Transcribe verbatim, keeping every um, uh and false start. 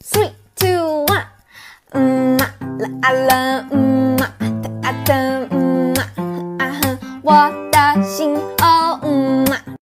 Three, two, one， 嗯嘛啦啊啦，嗯嘛哒啊哒，嗯嘛啊哼，我的心哦，嗯嘛。